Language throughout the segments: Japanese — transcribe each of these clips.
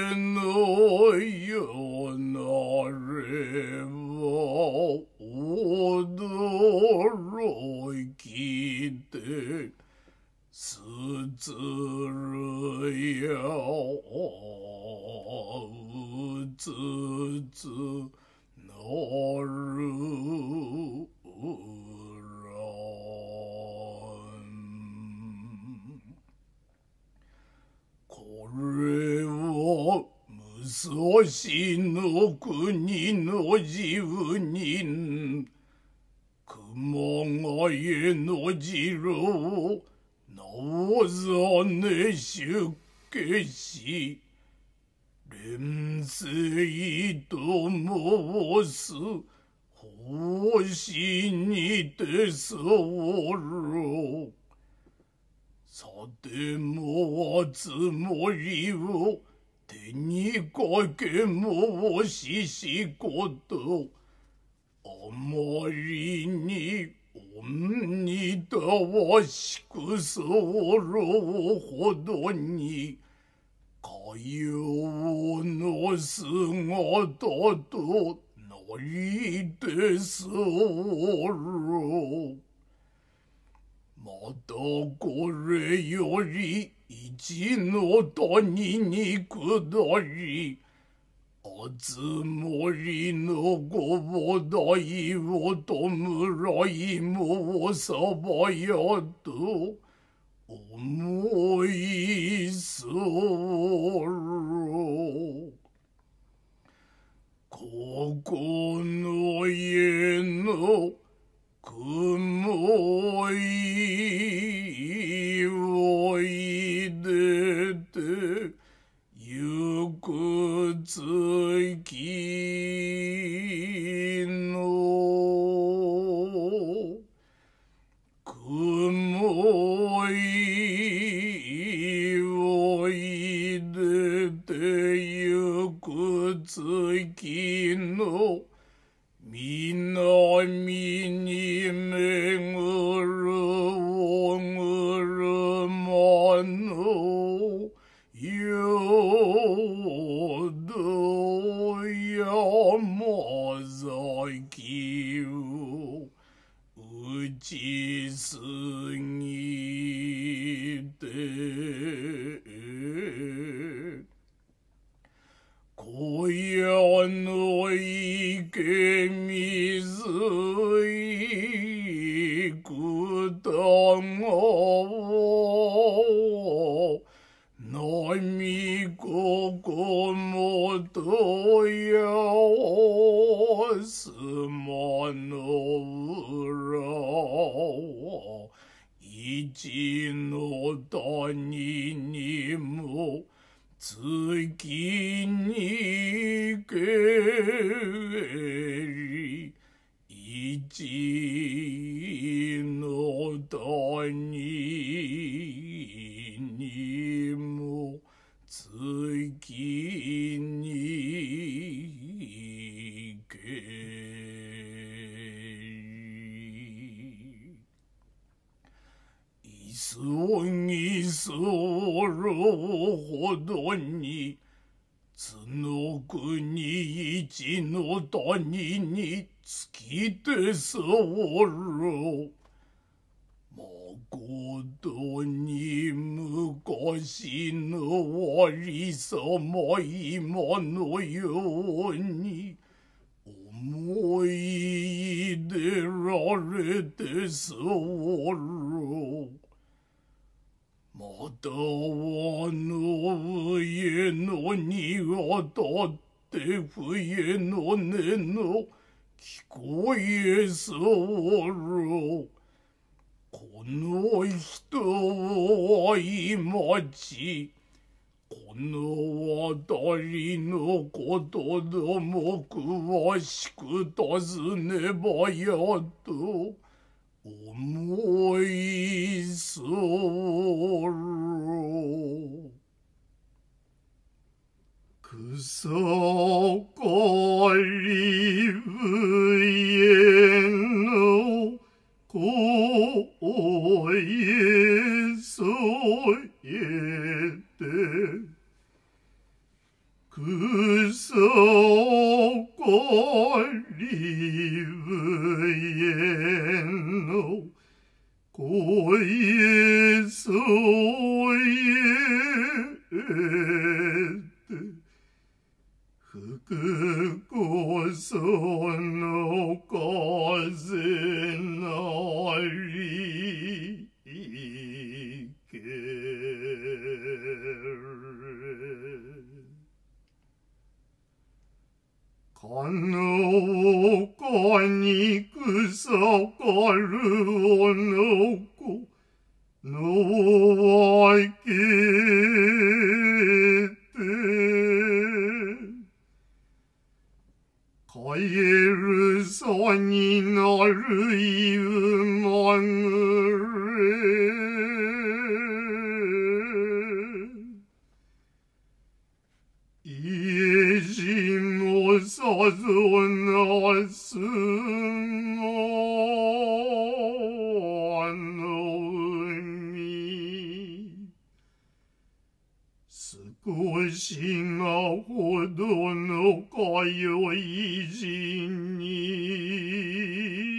のよなれば驚きてすつるやうつつなるこれは武蔵の国の自分人熊谷の次郎直実出家し連星と申す法師にて候さてもつもりを手にかけ申ししことあまりに恩にたわしく候ほどにかようの姿となりて候またこれより一の谷に下り熱森のご菩提を弔いもさばやと思いそうここの家の雲いおいでてゆく月の雲いおいでてゆく月の南にめぐるお車のよど山崎を打ちすぎて小屋の池水いくたが波ここもとやすまの裏一の谷にも月にけり一の谷にも月にけり急ぎ候ほどに津の国一の谷に尽きて候まことに昔のありさま今のように思い出られて候またはの上の庭立って冬の音の聞こえ候この人を相待ちこの辺りのことども詳しく尋ねばやと思いそう草刈り笛の声添えてくそこりぶえのこいそえて福こその風なりけかのかにくさかるおのこのわけてかえるさになるいうまぐれいえじもさぞなすもの海少しがほどのかよいじに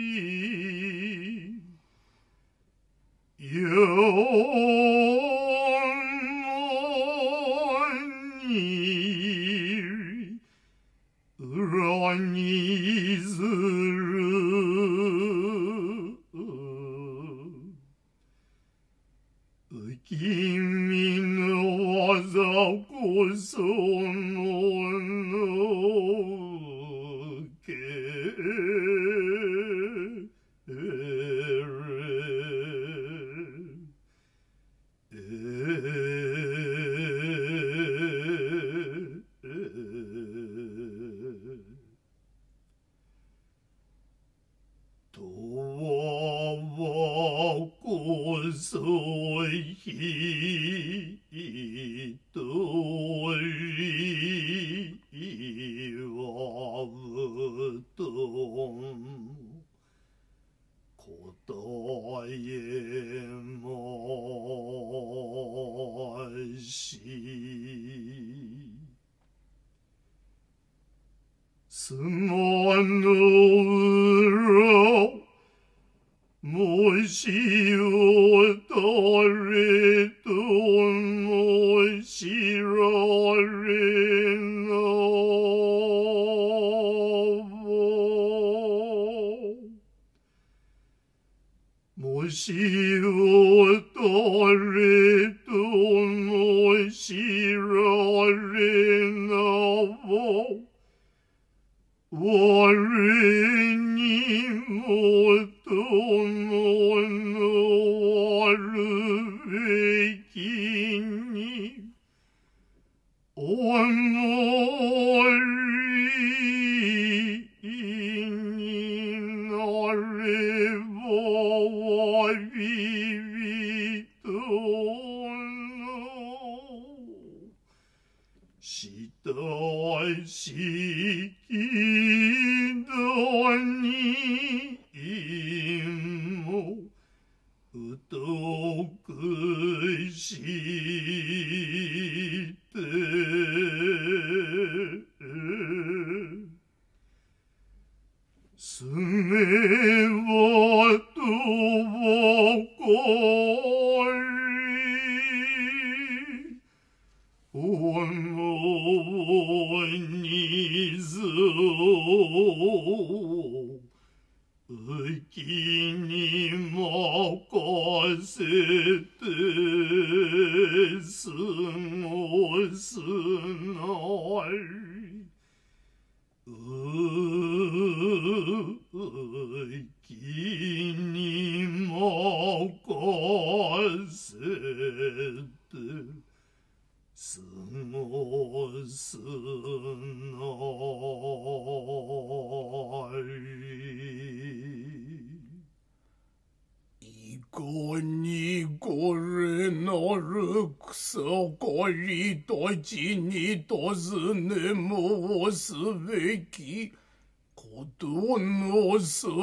よもに裏にずる君の技こそものけとはこそひとりはぶとん答えましすまぬろもしおたれともしられなもしおたれともしられな我にもとものあるべきに思いになればわびびとの親しきだにもうとくしてすめはとばかりおのにぞうきに任せて過ごすなりうきに任せて過ごすなりいかにこれなる草刈りたちに尋ね申すべきことの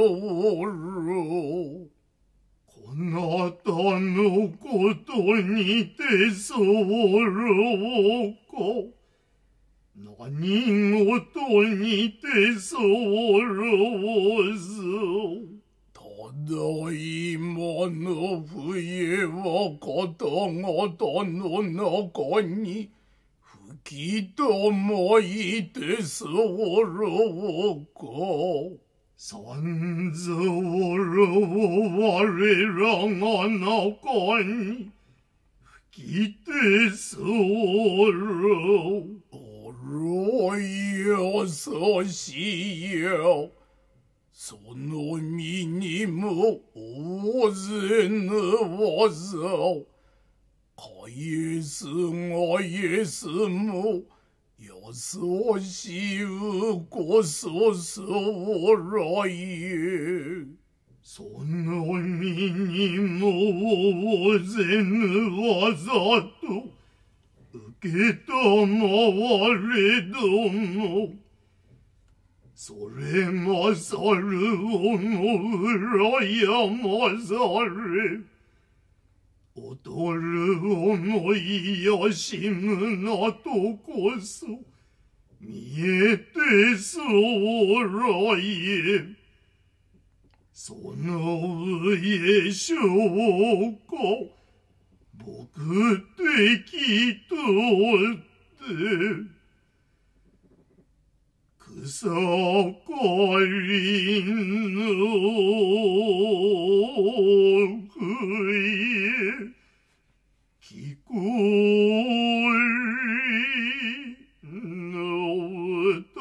そうこなたのことにて候か何事にて候ただいまの冬は方々の中に吹きともいて候か。三蔵我らが中に吹きて候。お優しいよ。その身にも大勢の技。返すがイエスも優しうこそそうらえ。その身にも大勢の技と受けたまわれども、それまさるをもうらやまざれ。踊る思いやしむなとこそ見えてそうらえ。その上証拠僕的とって草刈りの笛聞こえの歌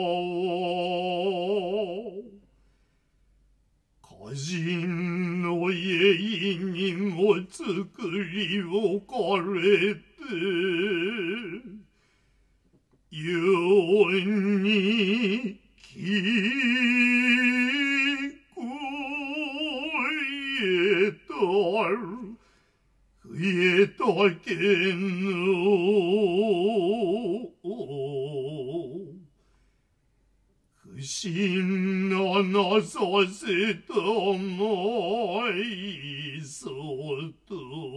は歌人の家にも作り置かれて世に聞こえたる増えたけの不審ななさせたまいそと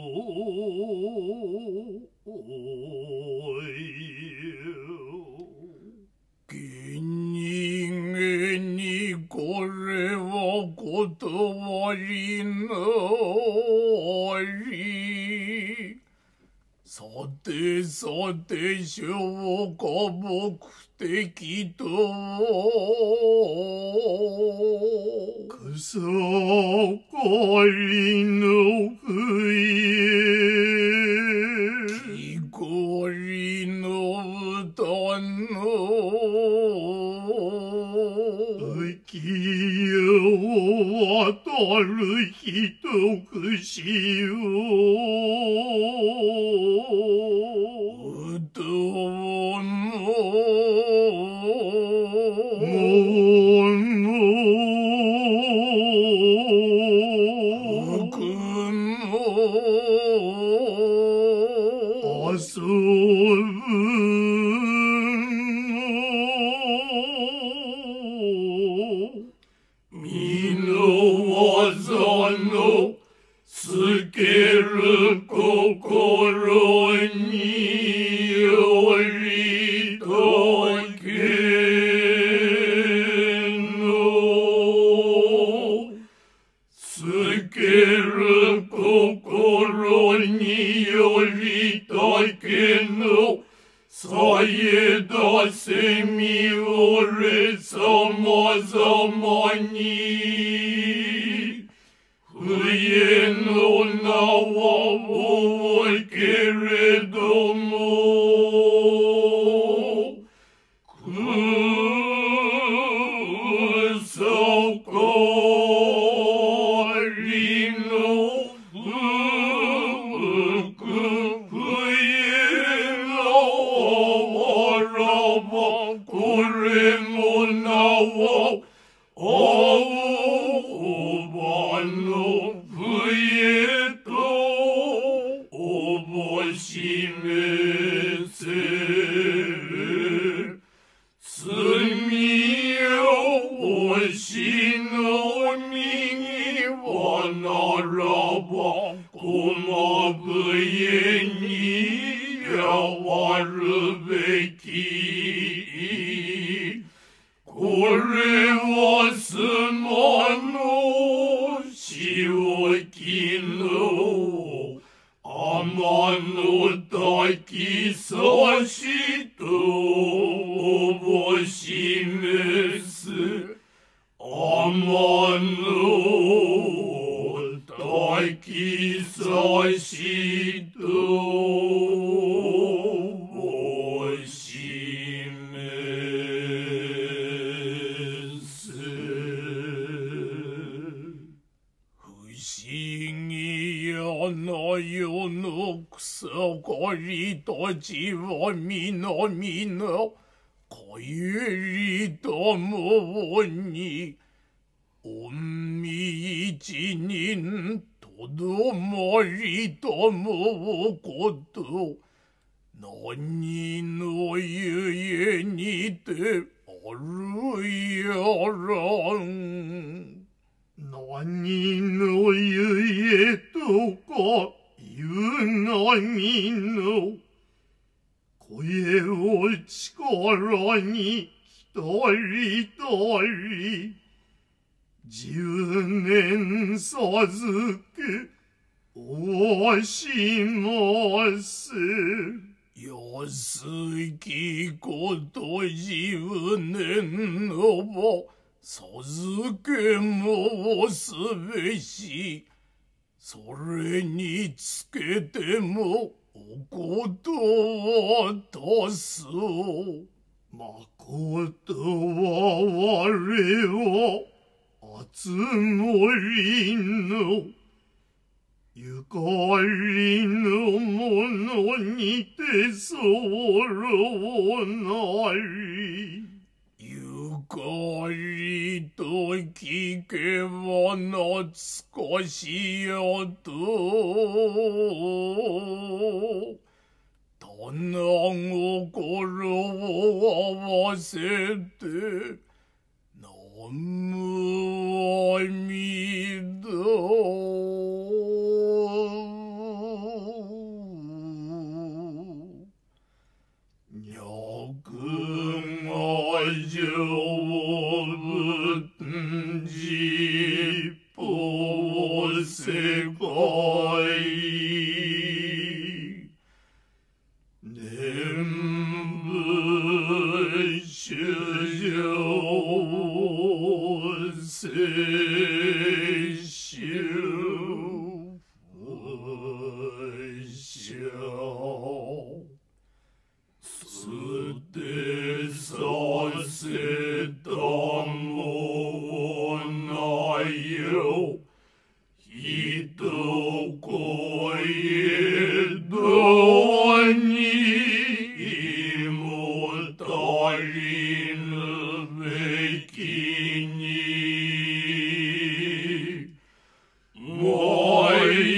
人間にこれは断りなり。さてさて消化目的と草刈りの笛木こりの歌の浮世渡るひとくしを歌う遊ぶ身の技の透ける心によりとけの透ける心によりとけのさえだせみ俺様々に冬の名は多いけれども草刈りのこれも名は青葉の笛とおぼしめせ罪をしの右はならば駒笛にやわるべきれはすまのしおきの天の滝さしとお示す天の滝さしとお示す不思議やな世の草刈りたちは皆々帰りたもに御身一人とどまりたもこと何のゆえにてあるやらん。何のゆえとかいう何の声を力に一人一人10年授けおします安きこと10年のば授け申すべしそれにつけてもおことはたすまことは我は集もりのゆかりの者にて候なりゆかりと聞けば懐かしやと棚心を合わせて南無阿弥陀成仏実法世界念仏修行聖修不祥捨てさせたもないよ人声どにも足りぬべきに毎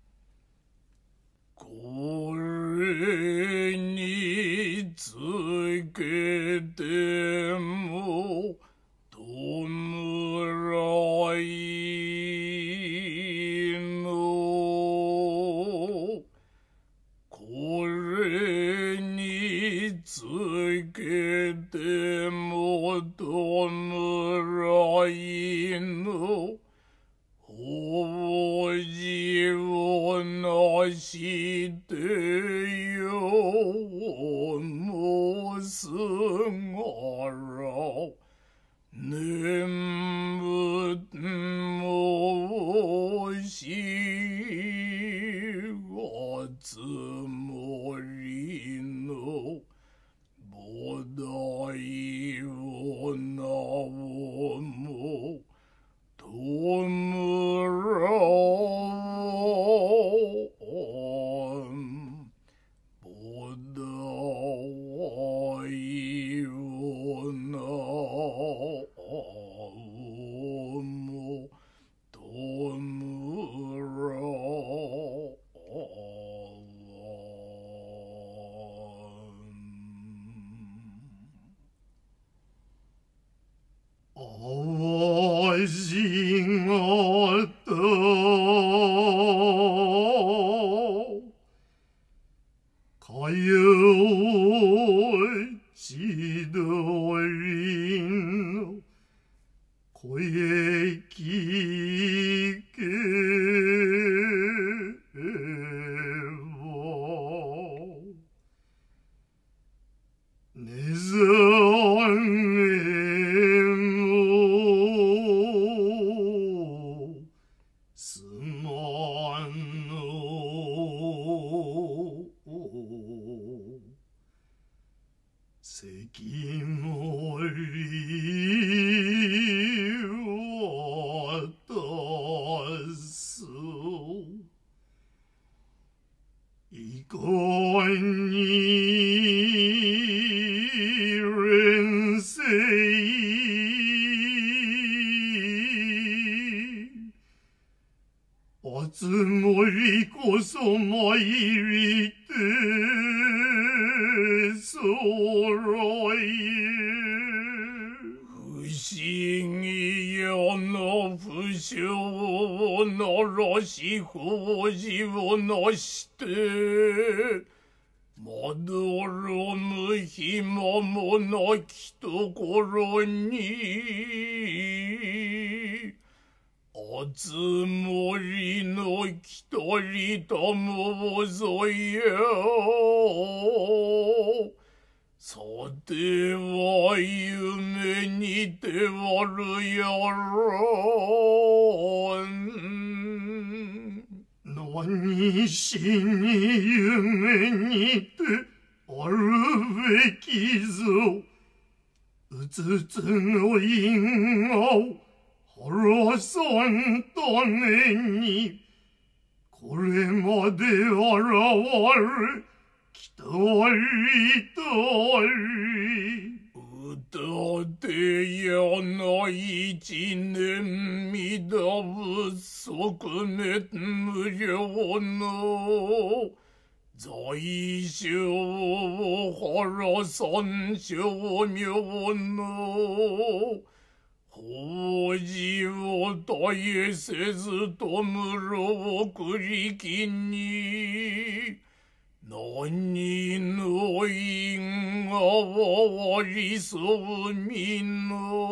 これにつけても弔いのこれにつけても弔いの王子をなしてよ申すがら念仏申しあつもりの菩提を名をも弔菩提を名をも弔わしがたかよしどりの声聞けばねざ関森渡すいかに連世あつ森こそ参りてそろい不思議よの不祥をならし法事をなしてまどろむ暇もなきところにあつ森の一人ともぞやさては夢にてわるやろ何しに夢にてあるべきぞうつつの因果を晴らさんためにこれまで現れきたりたり歌てやない一年みだぶ即滅無量の在所を晴らさん称名の法事を絶えせずとむろを繰りきに何の因果はありそうみの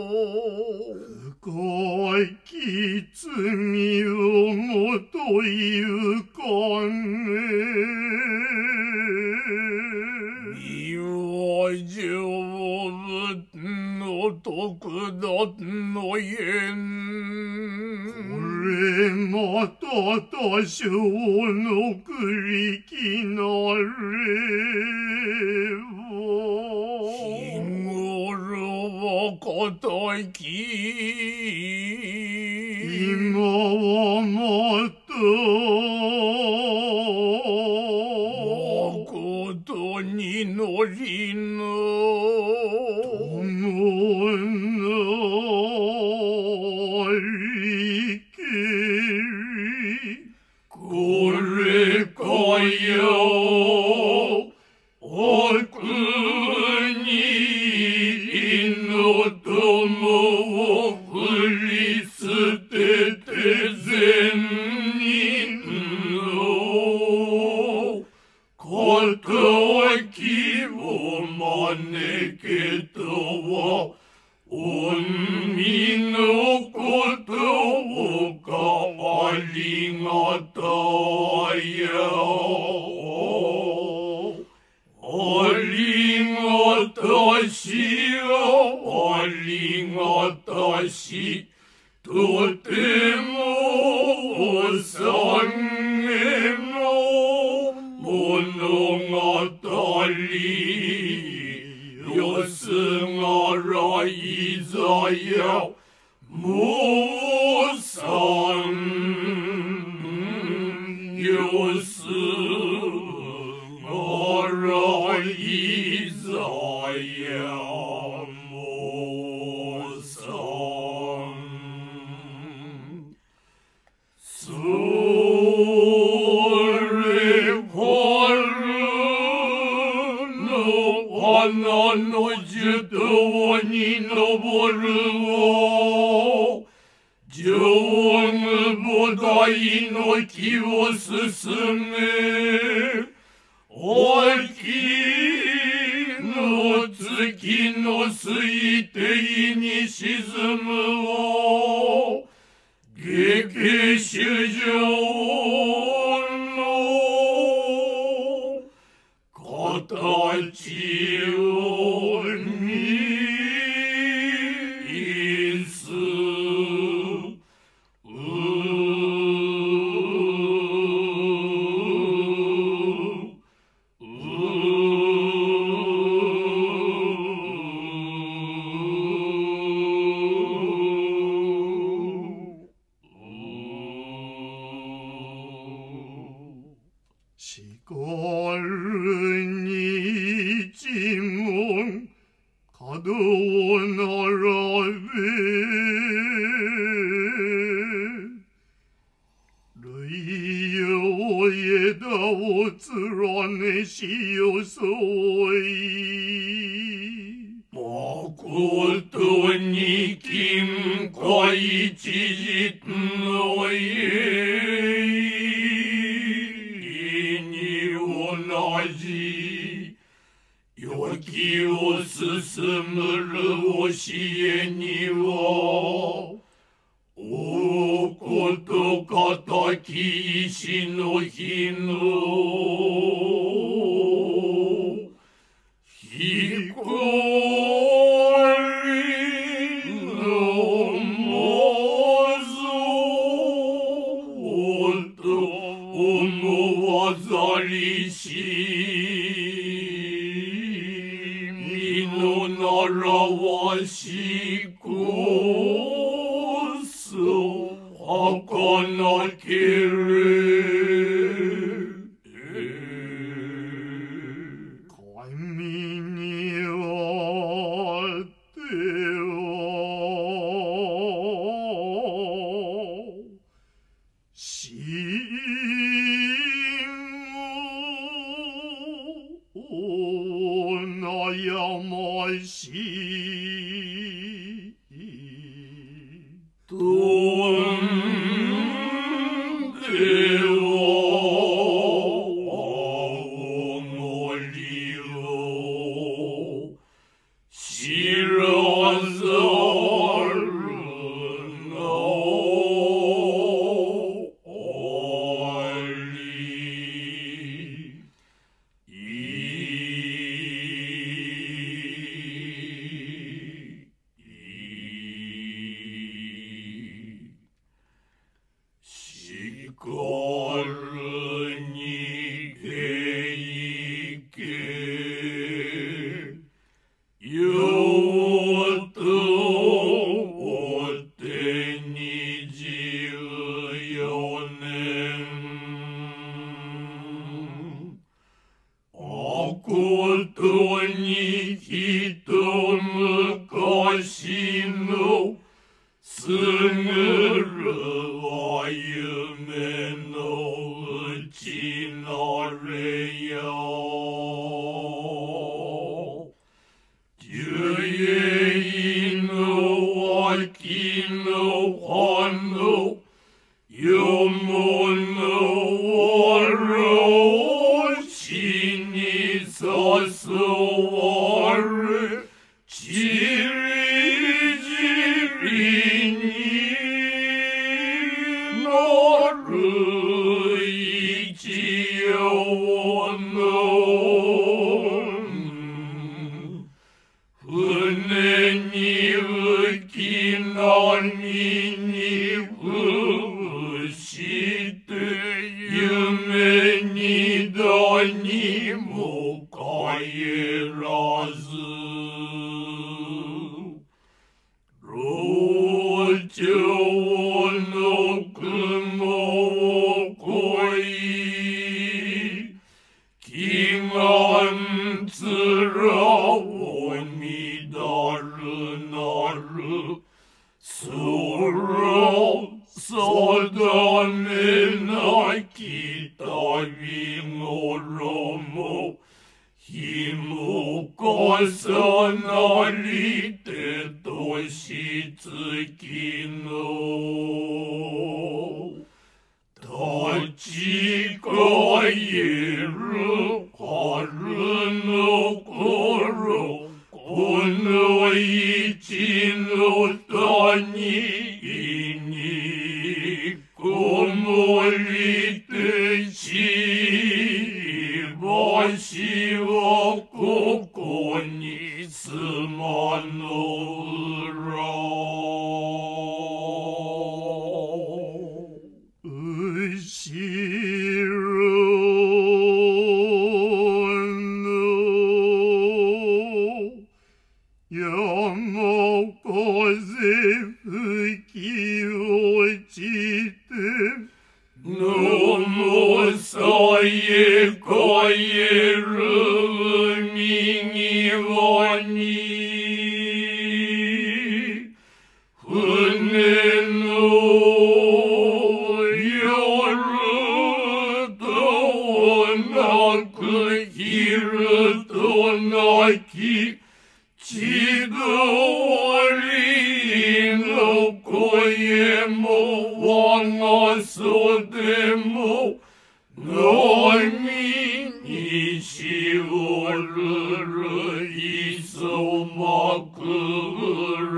深いき罪をもというかね身は成仏の徳だの縁これまた多少の繰りきなれば日頃は固き今はまた誠にのりの友なりけりこれかよおくよものわろしににさすわれちりじりになる一葉の船に浮き波に伏して夢に何も帰らず老鳥の雲を越い祈願面を乱るなる空定めなき旅衣ひも重なりて年月の立ち返る春の頃この一の谷にこもりてしばしはここに住まの裏後ろの山風吹き落ちてのもさえ帰る海際に船の夜となく昼となき千鳥の声も我が袖も波にしおるる磯枕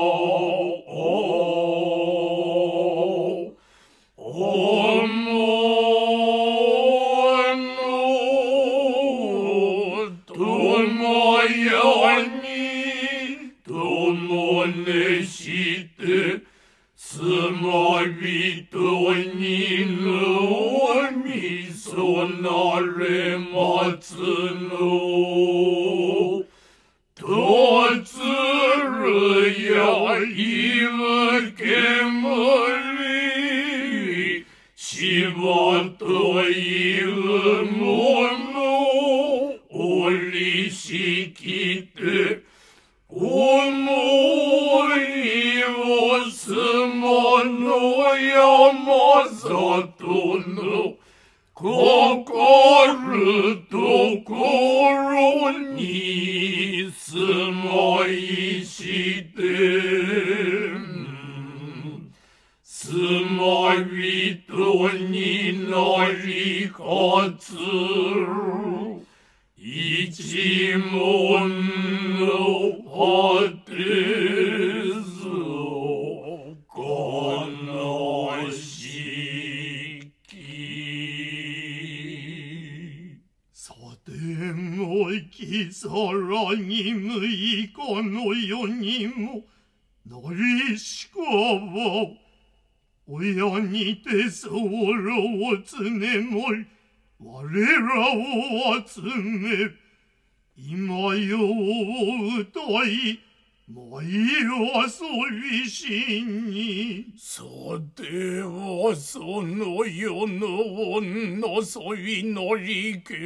友やに共ねして住まびとにのみそなれまつのとつるやいぶけむりしばというものおりしきて思いをすまの山里の心ところに住まいして住まびとになりはつ一門の果てぞ悲しきさてもきさらに6日の世にもなりしかば親にて候をつねもり我らを集め今世を歌い舞い遊びしにさてはその世の女そい乗りけ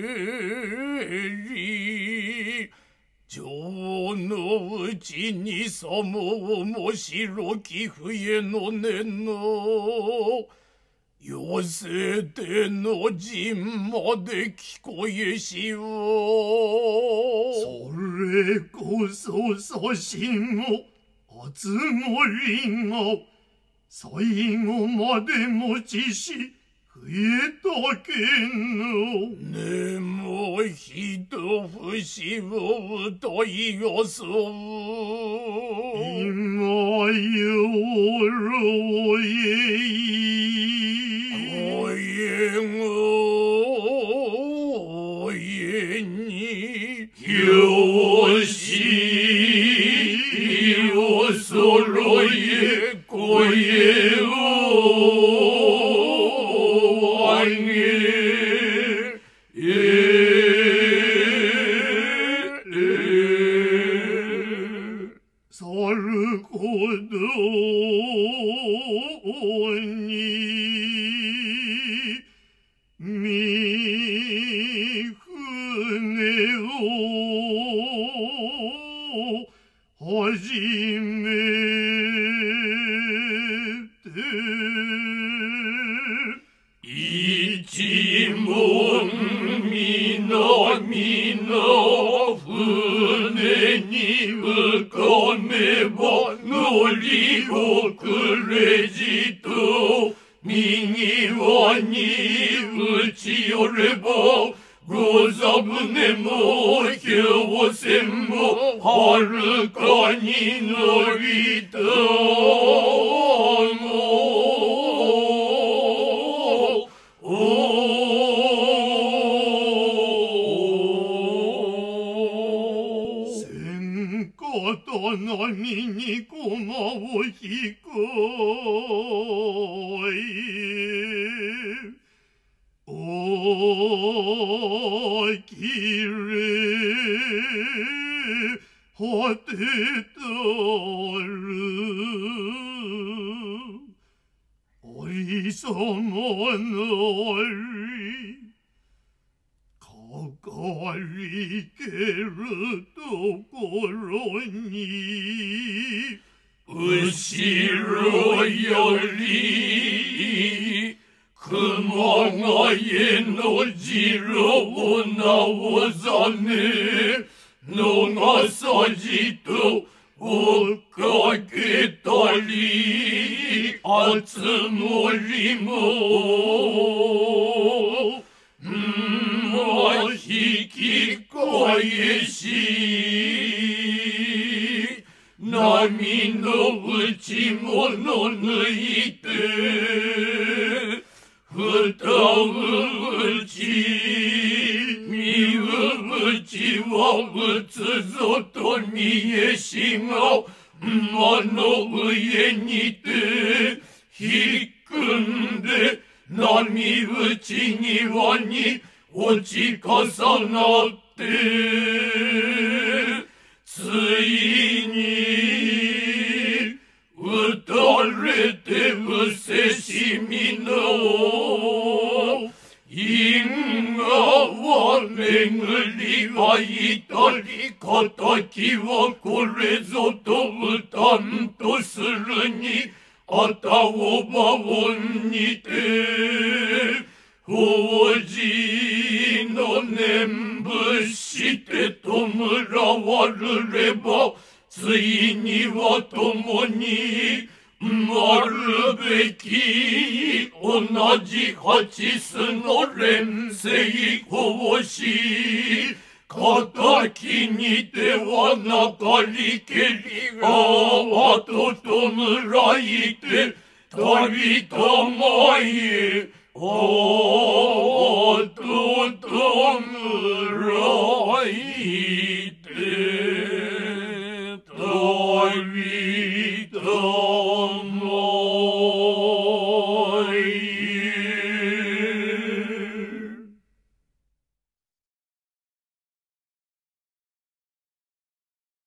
り情のうちにさも面白き冬の根の寄せての陣まで聞こえしはそれこそさしも集まりが最後まで持ちし冬えたけのねもひとふしをといよそう今よおえによしおそろえこえおわげさるほどにみ船をはじめて一門南の船に浮かめば乗り遅れじと右輪に打ち寄ればござ船も氷船もはるかに乗りたも千方波に駒を引こいおきれ果てたるおりさまなりかかりけるところに後ろより熊谷の次郎直実逃さじと追っかけたりあつ森も引き返し波の内物抜いて歌ううち見ううちはうつぞと見えしが馬の上にて引っ組んで波打ち際に落ち重なってついに打たれてうせしみの因果は巡りはいたり敵はこれぞと歌んとするにあたをばおんにて王子の念仏して弔われればついには共にまるべき同じ八須の連星奉し敵にてはなかりけりが後とむらいて旅とまえ後とむらい